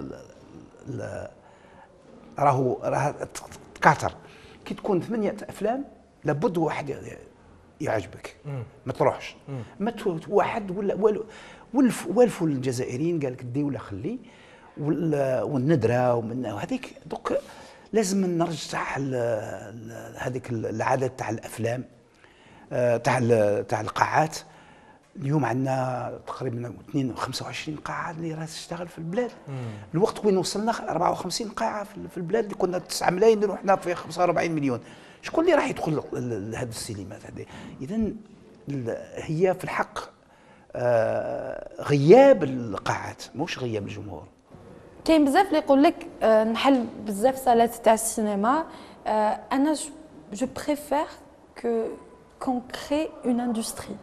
راهو راه تكاثر. كي تكون ثمانيه افلام لابد واحد يعجبك ما تروحش. ما واحد ولا والف والفوا الجزائريين قال لك الدوله خلي والندره ومن هذيك. دوك لازم نرجع هذيك العاده تاع الافلام تاع تاع القاعات. اليوم عندنا تقريبا اثنين وخمسة وعشرين قاعه اللي راها تشتغل في البلاد. الوقت وين وصلنا أربعة وخمسين قاعه في البلاد اللي كنا تسعة ملايين رحنا في خمسة وأربعين مليون. شكون اللي راح يدخل لهذه السينمات هذه؟ اذا هي في الحق غياب القاعات مش غياب الجمهور. كاين بزاف اللي يقول لك نحل بزاف صالات تاع السينما. انا جو بريفير كو كون كري اون اندستري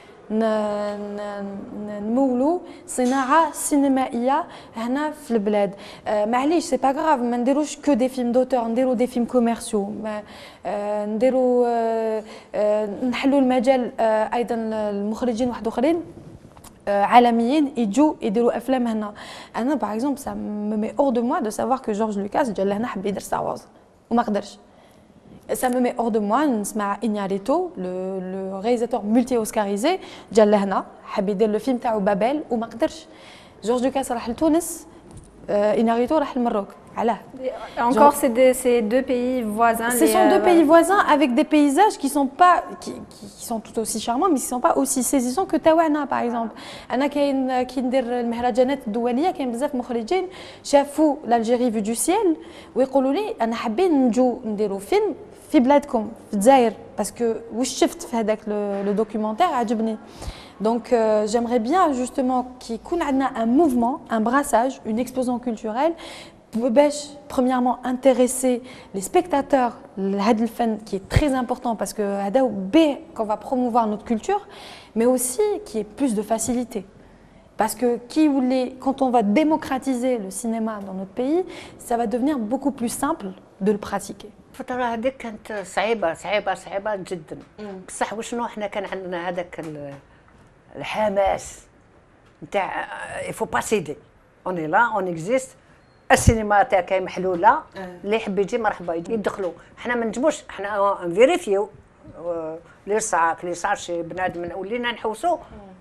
نمولوا صناعه سينمائيه هنا في البلاد. معليش سي با غراف ما نديروش كو دي فيلم دوتور نديروا دي فيلم كوميرسيو نديروا نحلوا المجال ايضا المخرجين واحد اخرين عالميين يجوا يديروا افلام هنا. انا باغ اكزومبل سا مي مي اور دو موا دو سافوار كو جورج لوكاس جا لهنا حب يدير ستار وورز وما قدرش. Ça me met hors de moi نسمع إنياريتو le réalisateur multi-oscarisé جا لهنا حب يدير لو فيلم تاعو بابل وما قدرش. جورج لوكاس راح لتونس إنياريتو راح للمروك. علاه؟ Encore c'est deux pays voisins. Ce sont deux pays voisins avec des paysages qui sont pas qui, qui sont tout aussi charmants mais qui sont pas aussi saisissants que تاوعنا par exemple. أنا كاين كي ندير المهرجانات الدولية كاين بزاف مخرجين شافوا l'Algérie vue du ciel ويقولوا لي أنا حابين نجو نديروا فيلم في بلادكم في الجزائر باسكو واش شفت في هذاك لو دوكيومونتير عجبني. Donc euh, j'aimerais bien justement qu'il y ait un mouvement, un brassage, une explosion culturelle باش premièrement intéresser les spectateurs لهذا الفن qui est très important parce que هذا به qu'on va promouvoir notre culture mais aussi qui ait plus de facilité. Parce que qui voulait, quand on va démocratiser le cinéma dans notre pays, ça va devenir beaucoup plus simple de le pratiquer. الفترة هذيك كانت صعيبة صعيبة صعيبة جدا. بصح وشنو احنا كان عندنا هذاك الحماس نتاع يفو با سيدي اوني لا اون اكزيست. السينما تاعك محلوله اللي يحب يجي مرحبا يدخلوا. احنا ما نجموش احنا نفيريفيو لي صاك لي صار شي بنادم ولينا نحوسوا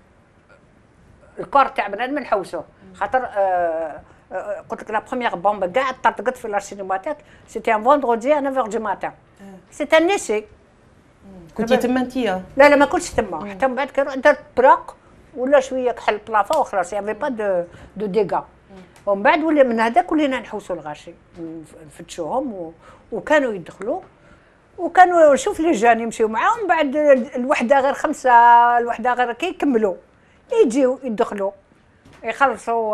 الكور تاع بنادم نحوسوه خاطر آه قلت لك لا بروميير بومب كاع طرطقت في لا سينماتيك سيتي ان فوندردي ا نوف دو ماتان سيتي ان نيسي. كنتي تما انتيا؟ لا لا ما كنتش تما حتى من بعد كي درت براق ولا شويه كحل بلافا وخلاص يافي با دو دو ديغا. ومن بعد ولا من هذاك ولينا نحوسوا الغاشي نفتشوهم و... وكانوا يدخلوا وكانوا شوف لي جان يمشيو معاهم. بعد الوحده غير خمسه الوحده غير كي يكملوا يجيو يدخلوا يخلصوا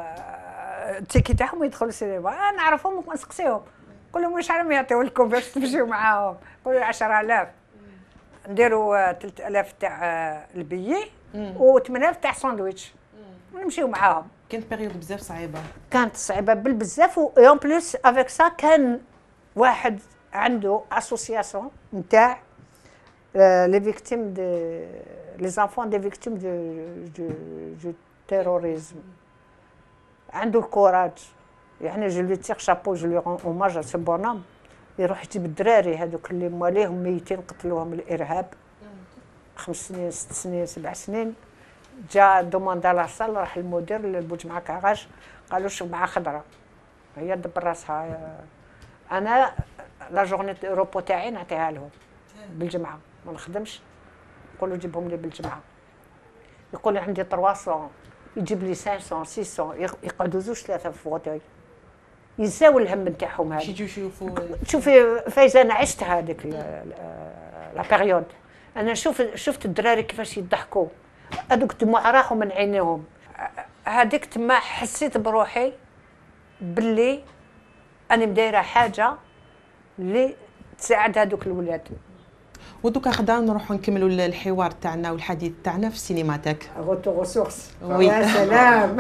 التيكي تاعهم ويدخلوا السينما. نعرفهم ونسقسيهم نقول لهم واش راهم يعطيو لكم باش تمشيو معاهم. نقولوا عشرة آلاف نديروا ثلاثة آلاف تاع البيي و ثمانية آلاف تاع ساندويتش ونمشيو معاهم. كانت بيريود بزاف صعيبه. كانت صعيبه بالبزاف اون بليس افيك سا كان واحد عنده اسوسياسيون نتاع لي فيكتيم دي لي زانفون دي فيكتيم دو دو تيروريزم. عنده الكوراج يعني جو لي تيغ شابو جو لي رون اوماج سي بونام يروح يجيب الدراري هذوك اللي مواليهم ميتين قتلوهم الارهاب خمس سنين ست سنين سبع سنين. جا دوماندا لاصال راح المدير للبوجمعة كاغاش قالوا شوف مع خضره هي دبر راسها. انا لا جورني روبو تاعي نعطيها لهم بالجمعه ما نخدمش. نقولوا جيبهم لي بالجمعه. يقول عندي ثلاثمية يجيب لي خمسمية ستمية يقعدوا زوج ثلاثه في فوتوي ينساو الهم نتاعهم. هذا يجيو يشوفوا. شوفي فايزه انا عشت هذيك لا بيريود. انا شوف شفت الدراري كيفاش يضحكوا هذوك دموع راحوا من عينيهم. هذيك تما حسيت بروحي باللي انا مدايره حاجه اللي تساعد هذوك الولاد. ودوكا خدا نروحوا نكملوا الحوار تاعنا والحديث تاعنا في السينماتيك. غوتو سورس. وي يا سلام.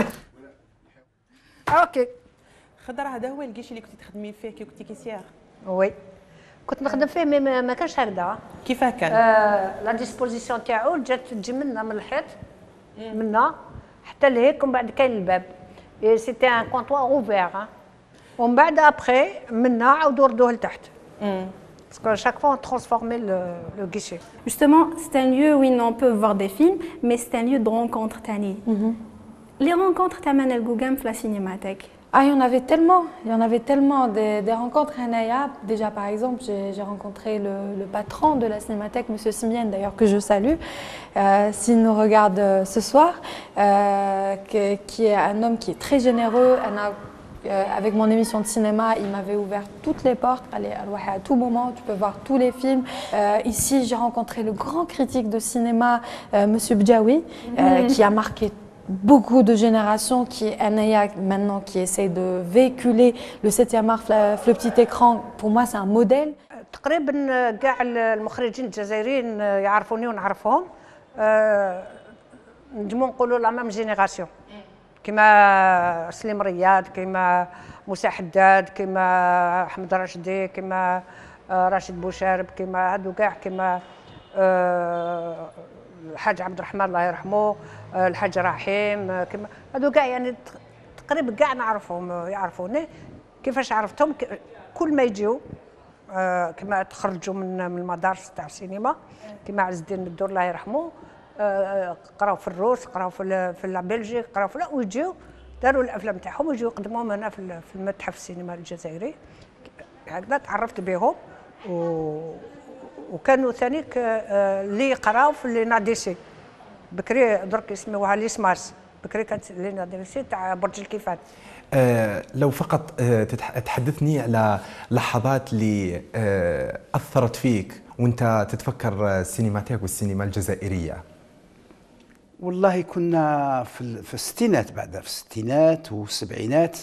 اوكي خضر هذا هو الكيش اللي كنتي تخدمي فيه كي كنتي كيسيار؟ وي كنت نخدم فيه مي ما كانش هكذا. كيفاه كان؟ آه لا ديسبوزيسيون تاعو جات تجي منا من الحيط منا حتى لهيك ومن بعد كاين الباب سيتي ان كونطوار اوفير. ومن بعد ابخي منا عاودوا ردوه لتحت. Parce qu'à chaque fois, on transformait le, le guichet. Justement, c'est un lieu où on peut voir des films, mais c'est un lieu de rencontre, Tani. Mm-hmm. Les rencontres, tu as le Gougam la cinémathèque. Ah, il y en avait tellement, il y en avait tellement des, des rencontres. Déjà, par exemple, j'ai rencontré le, le patron de la cinémathèque, M. Simienne, d'ailleurs, que je salue, euh, s'il nous regarde euh, ce soir, euh, que, qui est un homme qui est très généreux. Un, Euh, avec mon émission de cinéma, il m'avait ouvert toutes les portes. Allez, à tout moment, tu peux voir tous les films. Euh, ici, j'ai rencontré le grand critique de cinéma, euh, Monsieur Bdjaoui, euh, mm-hmm. qui a marqué beaucoup de générations, qui est Anaya maintenant, qui essaie de véhiculer le septième art le petit écran. Pour moi, c'est un modèle. تقريبا كاع المخرجين الجزائريين يعرفوني ونعرفهم. نجمو نقولوا لا ميم جينيراسيون. كما سليم رياض كما موسى حداد كما احمد راشدي كما راشد بوشارب كما هادو كاع كما الحاج عبد الرحمن الله يرحمه الحاج رحيم كما هادو كاع يعني تقريبا كاع نعرفهم يعرفوني. كيفاش عرفتهم كل ما يجيو كما تخرجوا من من المدارس تاع السينما كما عز الدين الدور الله يرحمه قراو في الروس قراو في في بلجيك قراو في ويجيو داروا الافلام تاعهم ويجيو يقدموهم هنا في في المتحف السينما الجزائري. هكذا تعرفت بهم و... وكانوا ثانيك اللي يقراو في لي ناديسي بكري درك يسموها ليسماس بكري كانت لي ناديسي تاع برج الكيفان. آه لو فقط آه تحدثني على لحظات اللي آه اثرت فيك وانت تتفكر السينماتيك والسينما الجزائريه. والله كنا في في الستينات بعدها في الستينات والسبعينات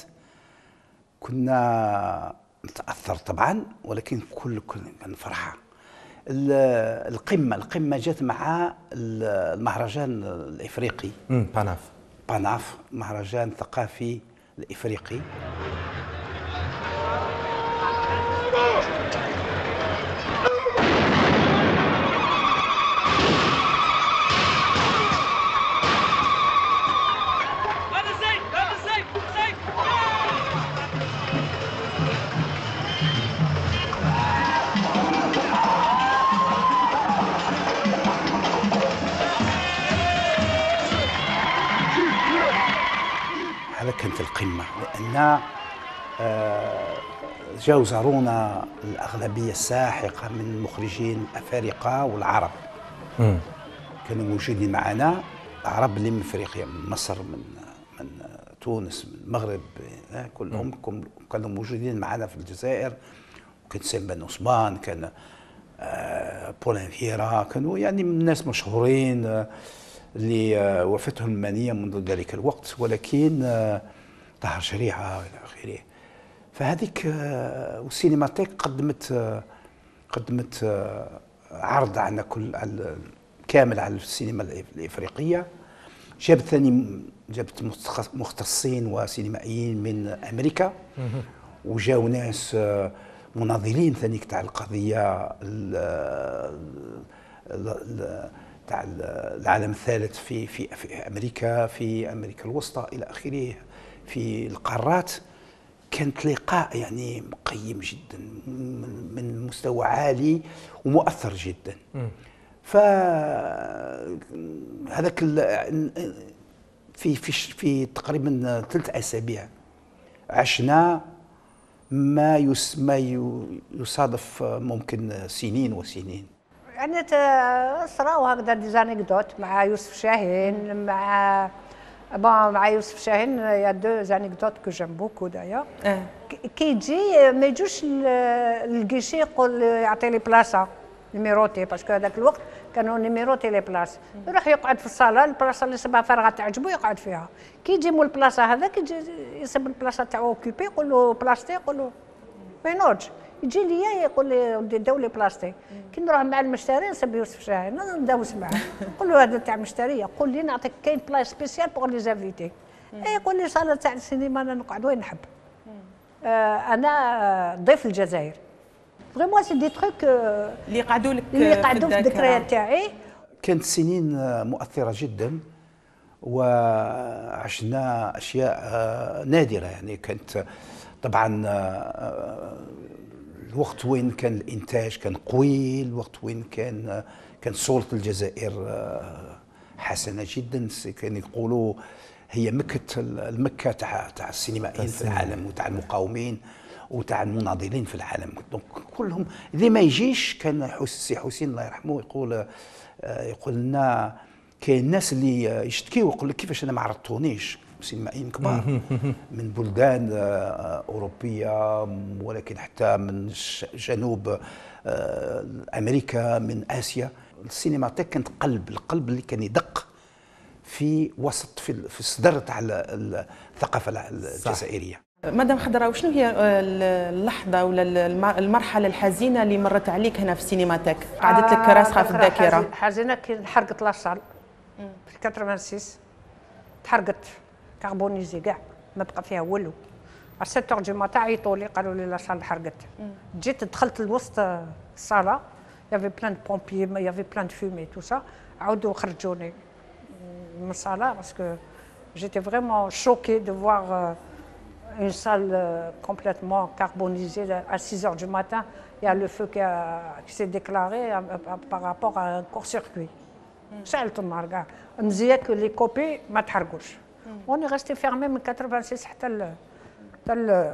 كنا نتاثر طبعا ولكن كل كل كان فرحه. القمه القمه جات مع المهرجان الافريقي باناف باناف مهرجان ثقافي الافريقي. كانت القمه، لان آه جاو زارونا الاغلبيه الساحقه من المخرجين الافارقه والعرب. م. كانوا موجودين معنا عرب اللي من افريقيا، من مصر، من من تونس، من المغرب، كلهم كانوا موجودين معنا في الجزائر. كان سيم بن عثمان، كان آه بولين فيرا، كانوا يعني من الناس مشهورين آه اللي آه وفتهم المانيه منذ ذلك الوقت، ولكن آه طهر شريعه الى اخره. فهذيك آه والسينماتيك قدمت آه قدمت آه عرض عنا كل كامل على السينما الافريقيه. جابت ثاني جابت مختصين وسينمائيين من امريكا، وجاو ناس مناضلين ثاني تاع القضيه تاع العالم الثالث في في في امريكا، في امريكا الوسطى الى اخره، في القارات. كانت لقاء يعني مقيم جدا من مستوى عالي ومؤثر جدا. فهذاك في في في تقريبا ثلاث اسابيع عشنا ما يسمى يصادف ممكن سنين وسنين. يعني صراو هكذا دي زانيكدوت مع يوسف شاهين، مع bon مع يوسف شاهين يا دو زانيكدوت كو جيم بوكو دايا. كي يجي ما يجوش الكيشي يقول يعطي لي بلاصه نيميروتي، باسكو هذاك الوقت كانوا نيميروتي لي بلاص. يروح يقعد في الصاله، البلاصه اللي سبها فارغه تعجبو يقعد فيها. كي يجي مول البلاصه هذاك يجي يسب البلاصه تاعو اوكيبي، يقول له بلاصتي، يقول له ما ينوضش. يجي ليا يقول لي ولدي داو لي بلاصتي. كي نروح مع المشتري نسب يوسف شاهين ندوس معاه، نقول له هذا تاع مشتري، يقول لي نعطيك كاين بلاص سبيسيال بوغ لي زانفيتي. يقول لي صاله تاع السينما انا نقعد وين نحب. آه انا ضيف الجزائر. فريمون سي دي تروك اللي قعدوا لك اللي قعدوا في الذكريات تاعي. كانت سنين مؤثره جدا، وعشنا اشياء نادره. يعني كانت طبعا الوقت وين كان الانتاج كان قوي، الوقت وين كان كان صوره الجزائر حسنه جدا. كانوا يقولوا هي مكه المكه تاع تاع السينمائيين في العالم، وتاع المقاومين وتاع المناضلين في العالم. دونك كلهم اللي ما يجيش. كان السي حسين الله يرحمه يقول يقول لنا كاين الناس اللي يشتكيوا ويقول لك كيفاش انا ما عرضتونيش. سينمائيين كبار من بلدان اوروبيه، ولكن حتى من جنوب امريكا، من اسيا. السينماتيك كانت قلب القلب اللي كان يدق في وسط في, في الصدر تاع الثقافه الجزائريه. مدام خضراء، وشنو هي اللحظه ولا المرحله الحزينه اللي مرت عليك هنا في السينماتيك قعدت لك راسخه في الذاكره؟ حزينه كي انحرقت لاصال في ثمانية وثمانين، تحرقت كربونيزي كاع، ما بقى فيها والو. على سبعة دو ماتان عيطوا لي قالوا لي لاصال حرقت. جيت دخلت لوسط الصاله، يافي بلان دو بومبيي، يافي بلان دو فومي تو سا، عاودوا خرجوني من الصاله باسكو جيتي فريمون شوكي دو فوار une salle euh, complètement carbonisée. À six heures du matin, il y a le feu qui, a, qui s'est déclaré à, à, par rapport à un court-circuit. شعلت النار كاع، مزيات لي كوبي ما تحرقوش. وني ريستي فيرمي من quatre-vingt-six حتى ل حتى ل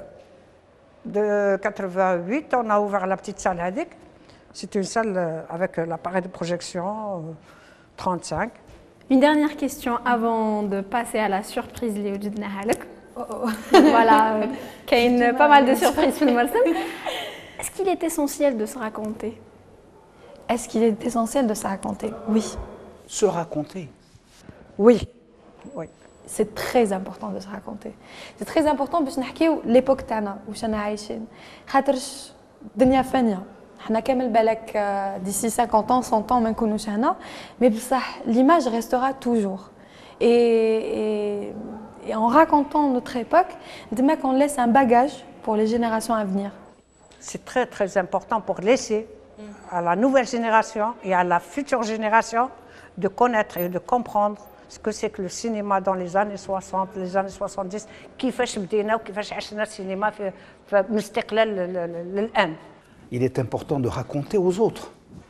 de quatre-vingt-huit. On a ouvert la petite salle هذيك. C'est une salle avec l'appareil de projection trente-cinq. Une dernière question avant de passer à la surprise اللي وجدناها لك. Voilà, il y a pas mal de surprises dans le film. Est-ce qu'il est essentiel de se raconter? Est-ce qu'il est essentiel de se raconter? Oui. Se raconter? Oui. Oui. C'est très important de se raconter. C'est très important باش نحكيو l'époque تاعنا واش انا عايشين. خاطرش الدنيا فانيه. حنا كامل بالك d'ici cinquante ans, cent ans ما نكونوش هنا، mais بصح l'image restera toujours. Et, et Et en racontant notre époque, on laisse un bagage pour les générations à venir. C'est très très important pour laisser à la nouvelle génération et à la future génération de connaître et de comprendre ce que c'est que le cinéma dans les années soixante, les années soixante-dix, كيفاش بدينا وكيفاش عشنا السينما في من استقلال للآن. Il est important de raconter aux autres.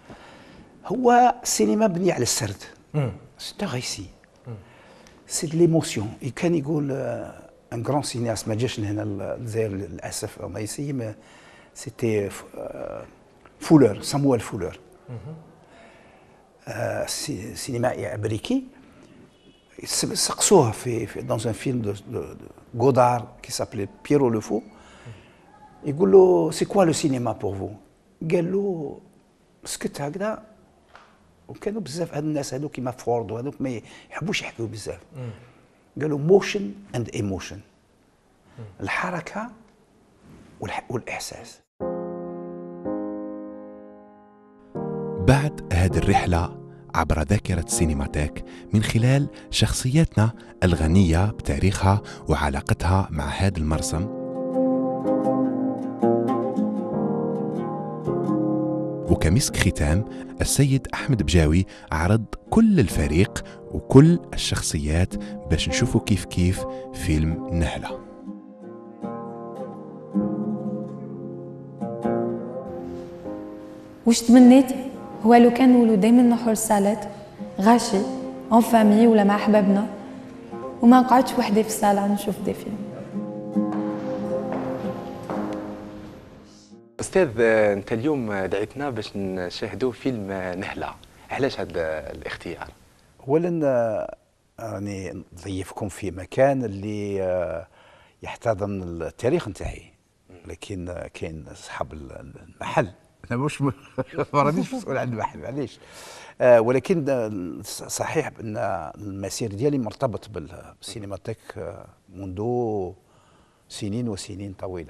هو السينما بني على السرد. C'est un récit. C'est de l'émotion. Et quand il dit ان غران سينياس ما جاش لهنا للجزائر للاسف الله يسلم. سيتي فولر، سامويل فولر، سينمائي امريكي. سقسوه في في دون ان فيلم دو غودار كي سابلي بيرو لو فو، يقول له سي كوا لو سينما بور فو؟ قال له سكت هكذا. وكانوا بزاف هاد الناس هذوك كيما فورد وهذوك ما يحبوش يحكيو بزاف. قالوا موشن اند ايموشن، الحركه والاحساس. بعد هذه الرحله عبر ذاكره السينماتيك من خلال شخصياتنا الغنيه بتاريخها وعلاقتها مع هذا المرسم، وكمسك ختام السيد أحمد بجاوي عرض كل الفريق وكل الشخصيات باش نشوفوا كيف كيف فيلم نهلة. واش تمنيت هو لو كان نولو دايما نروحو للصالات غاشي اون فامي ولا مع احبابنا وما نقعدش وحدي في الصاله نشوف دي فيلم. أستاذ، أنت اليوم دعيتنا باش نشاهدوا فيلم نهلة، علاش هذا الاختيار؟ أولا راني نضيفكم في مكان اللي يحتضن التاريخ نتاعي، لكن كاين أصحاب المحل، أنا مش ما رانيش مسؤول عن المحل معليش، ولكن صحيح أن المسير ديالي مرتبط بالسينماتيك منذ سنين وسنين طويلة.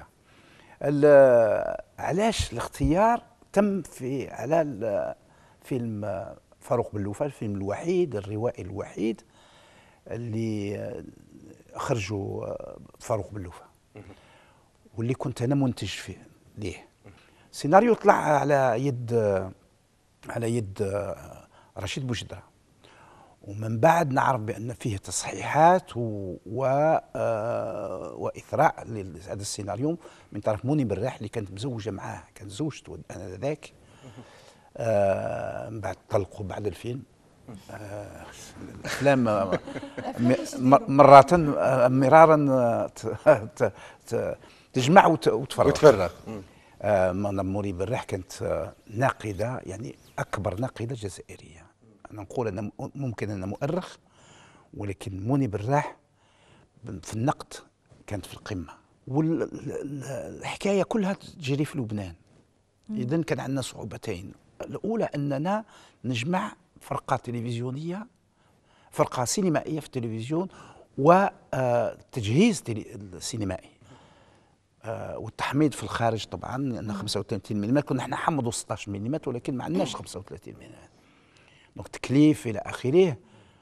علاش الاختيار تم في على فيلم فاروق بلوفة، الفيلم الوحيد الروائي الوحيد اللي خرجوا فاروق بلوفة واللي كنت انا منتج فيه ليه. السيناريو طلع على يد على يد رشيد بوجدرة، ومن بعد نعرف بان فيه تصحيحات و, و... آ... واثراء لهذا السيناريو من طرف موني بالراح اللي كانت مزوجه معاه، كانت زوجته انا ذاك. من بعد طلقوا بعد الفيلم. آه... الافلام مرات مرارا ت... ت... تجمع وت... وتفرغ وتفرغ. آه... موني بالراح كانت ناقده، يعني اكبر ناقده جزائريه. أنا نقول أنا ممكن أنا مؤرخ، ولكن موني بالراح في النقد كانت في القمة، والحكاية كلها تجري في لبنان. إذن كان عندنا صعوبتين، الأولى أننا نجمع فرقة تلفزيونية، فرقة سينمائية في التلفزيون وتجهيز السينمائي والتحميض في الخارج. طبعا لأن خمسة وثلاثين ملم كنا احنا حمضوا ستة عشر ملم، ولكن ما عندناش خمسة وثلاثين ملم، دونك تكليف الى اخره.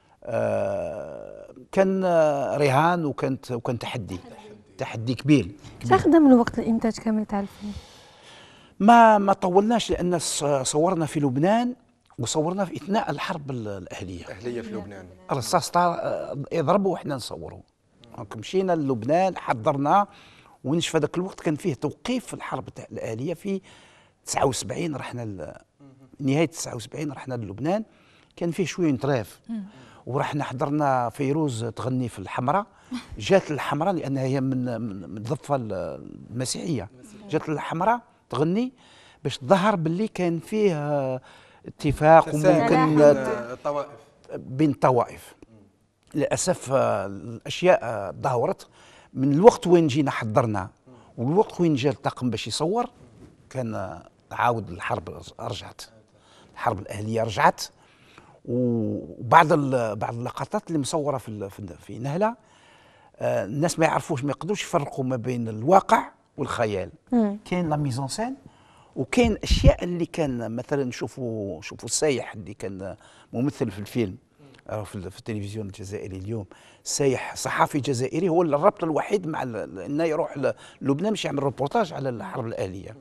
آه كان رهان وكانت وكان تحدي تحدي كبير. تاخذ من وقت الانتاج كامل تاع الفيلم؟ ما ما طولناش، لان صورنا في لبنان وصورنا في اثناء الحرب الاهليه. اهليه في لبنان. الرصاص يضربوا واحنا نصوروا. دونك مشينا للبنان حضرنا، ونشوف هذاك الوقت كان فيه توقيف في الحرب تاع الاهليه في تسعة وسبعين. رحنا نهايه تسعة وسبعين رحنا للبنان، كان فيه شويه نتراف، ورحنا حضرنا فيروز تغني في الحمراء. جات الحمراء لانها هي من من الضفه المسيحيه، جات الحمراء تغني باش تظهر باللي كان فيه اتفاق وممكن الطوائف بين الطوائف. للاسف الاشياء تدهورت من الوقت وين جينا حضرنا والوقت وين جا الطاقم باش يصور. كان عاود الحرب رجعت، الحرب الاهليه رجعت، وبعض بعض اللقطات اللي مصوره في في نهله آه الناس ما يعرفوش، ما يقدروش يفرقوا ما بين الواقع والخيال. كاين لا ميزون سين، وكاين اشياء اللي كان مثلا نشوفوا شوفوا السايح اللي كان ممثل في الفيلم في التلفزيون الجزائري اليوم. السايح صحفي جزائري هو الربط الوحيد مع انه يروح للبنان باش يعمل روبورتاج على الحرب الاهليه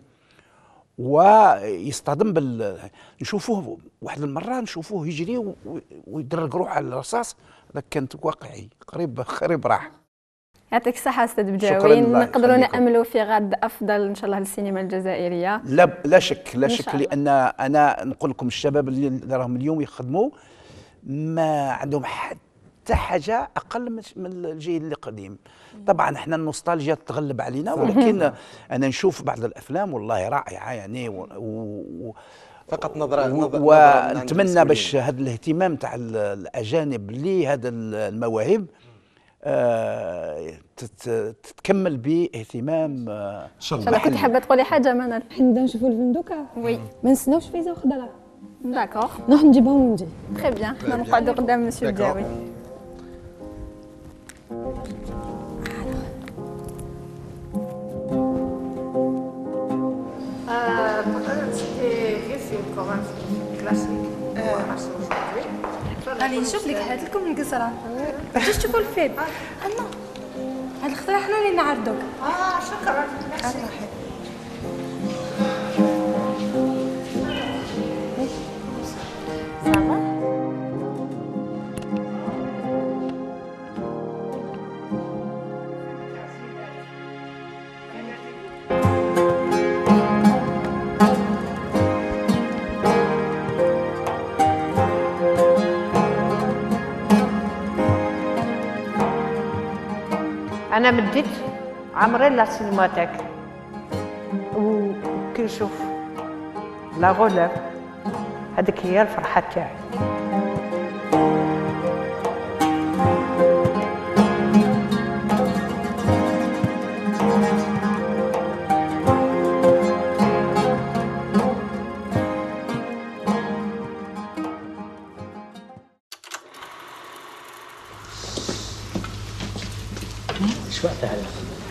ويصطدم بال نشوفوه واحد المره نشوفوه يجري ويدرق روحه على الرصاص. هذاك كانت واقعي قريب قريب راح. يعطيك الصحة أستاذ بجاوي، نقدروا نأملوا في غد أفضل إن شاء الله للسينما الجزائرية. لا لا شك لا شك، لأن أنا نقول لكم الشباب اللي راهم اليوم يخدموا ما عندهم حتى حتى حاجه اقل من الجيل اللي قديم. طبعا احنا النوستالجيا تتغلب علينا، ولكن انا نشوف بعض الافلام والله رائعه يعني و, و فقط نظره ونتمنى باش هذا الاهتمام تاع الاجانب لهذا المواهب آه تتكمل باهتمام. ان شاء الله. كنت حابه تقولي حاجه منال؟ حنا نبداو نشوفوا الفيلم دوكا. وي ما نستناوش فيزا خضراء. داكوغ نروح نجيبهم ونجي. تري بيان. حنا نقعدوا قدام مسيو الجاوي. غادي نشوف لك حيت لكم القصره باش تشوفوا الفيلم. انا هاد الخضره حنا اللي نعرضوك. اه شكرا. أنا مديت عمري لا سينماتيك وكي نشوف لا غولاب هذيك هي الفرحة تاعي. ايش وقتها هلا؟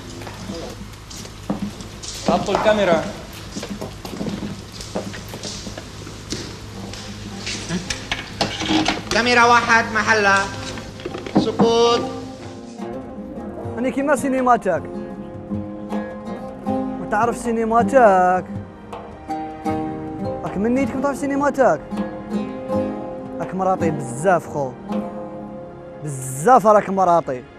حطوا الكاميرا. كاميرا واحد محلها سكوت. أنا كيما سينماتاك ما تعرف سينماتاك راك من نيتك ما تعرف سينماتاك راك مراطي بزاف خو بزاف راك مراطي.